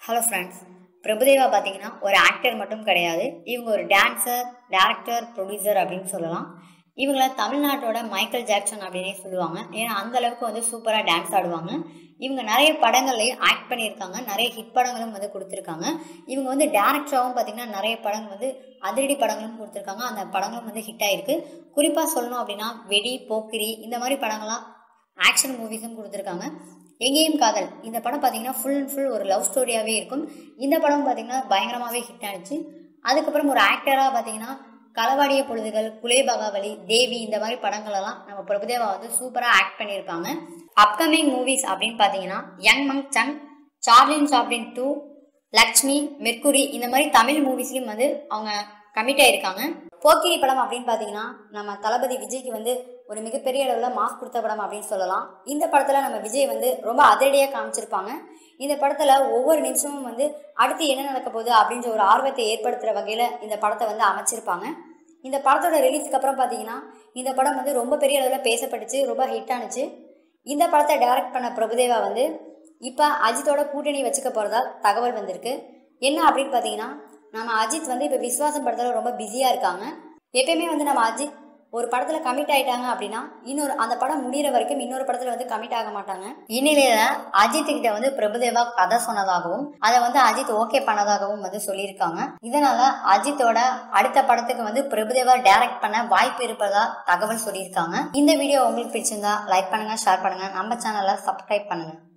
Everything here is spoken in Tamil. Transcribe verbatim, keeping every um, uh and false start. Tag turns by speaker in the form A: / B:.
A: ஹலோ ஃப்ரெண்ட்ஸ், பிரபுதேவா பார்த்தீங்கன்னா ஒரு ஆக்டர் மட்டும் கிடையாது. இவங்க ஒரு டான்ஸர், டேரக்டர், ப்ரொடியூசர் அப்படின்னு சொல்லலாம். இவங்கள தமிழ்நாட்டோட மைக்கேல் ஜாக்சன் அப்படின்னே சொல்லுவாங்க. ஏன்னா அந்த அளவுக்கு வந்து சூப்பராக டான்ஸ் ஆடுவாங்க. இவங்க நிறைய படங்கள்லையும் ஆக்ட் பண்ணியிருக்காங்க, நிறைய ஹிட் படங்களும் வந்து கொடுத்துருக்காங்க. இவங்க வந்து டேரக்டராகவும் பார்த்தீங்கன்னா நிறைய படங்கள் வந்து அதிரடி படங்களும் கொடுத்துருக்காங்க. அந்த படங்களும் வந்து ஹிட் ஆகிருக்கு. குறிப்பாக சொல்லணும் அப்படின்னா வெடி, போக்கிரி இந்த மாதிரி படங்கள்லாம் ஆக்ஷன் மூவிஸும் கொடுத்துருக்காங்க. எங்கேயும் காதல் இந்த படம் பார்த்தீங்கன்னா ஃபுல் அண்ட் ஃபுல் ஒரு லவ் ஸ்டோரியாகவே இருக்கும். இந்த படம் பார்த்தீங்கன்னா பயங்கரமாகவே ஹிட் ஆனிச்சு. அதுக்கப்புறம் ஒரு ஆக்டராக பார்த்தீங்கன்னா களவாடிய பொழுதுகள், குலே பகாவலி, தேவி இந்த மாதிரி படங்களெல்லாம் நம்ம பிரபுதேவா வந்து சூப்பராக ஆக்ட் பண்ணியிருப்பாங்க. அப்கமிங் மூவிஸ் அப்படின்னு பார்த்தீங்கன்னா Yung Mung Sung, Charlie Chaplin two, Lakshmi, Mercury இந்த மாதிரி தமிழ் மூவிஸ்லையும் வந்து அவங்க கமிட் ஆயிருக்காங்க. போக்கிரி படம் அப்படின்னு பார்த்தீங்கன்னா நம்ம தளபதி விஜய்க்கு வந்து ஒரு மிகப்பெரிய அளவில் மாஸ் கொடுத்த படம் அப்படின்னு சொல்லலாம். இந்த படத்தில் நம்ம விஜய் வந்து ரொம்ப அதிரடியாக காமிச்சிருப்பாங்க. இந்த படத்தில் ஒவ்வொரு நிமிஷமும் வந்து அடுத்து என்ன நடக்க போகுது அப்படின்ற ஒரு ஆர்வத்தை ஏற்படுத்துகிற வகையில் இந்த படத்தை வந்து அமைச்சிருப்பாங்க. இந்த படத்தோட ரிலீஸ்க்கு அப்புறம் பார்த்தீங்கன்னா இந்த படம் வந்து ரொம்ப பெரிய அளவில் பேசப்பட்டுச்சு, ரொம்ப ஹிட் ஆனிச்சு. இந்த படத்தை டைரக்ட் பண்ண பிரபுதேவா வந்து இப்போ அஜித்தோட கூட்டணி வச்சுக்க போகிறதா தகவல் வந்திருக்கு. என்ன அப்படின்னு பார்த்தீங்கன்னா நம்ம அஜித் வந்து இப்போ விஸ்வாசம் படத்தில் ரொம்ப பிஸியாக இருக்காங்க. எப்பயுமே வந்து நம்ம அஜித் ஒரு படத்தில் கமிட் ஆகிட்டாங்க அப்படின்னா இன்னொரு அந்த படம் முடிகிற வரைக்கும் இன்னொரு படத்தில் வந்து கமிட் ஆக மாட்டாங்க. இந்நிலையில அஜித் கிட்ட வந்து பிரபுதேவா கதை சொன்னதாகவும் அதை வந்து அஜித் ஓகே பண்ணதாகவும் வந்து சொல்லியிருக்காங்க. இதனால அஜித்தோட அடுத்த படத்துக்கு வந்து பிரபுதேவா டைரக்ட் பண்ண வாய்ப்பு இருப்பதா தகவல் சொல்லியிருக்காங்க. இந்த வீடியோ உங்களுக்கு பிடிச்சிருந்தா லைக் பண்ணுங்க, ஷேர் பண்ணுங்க, நம்ம சேனலை சப்ஸ்கிரைப் பண்ணுங்க.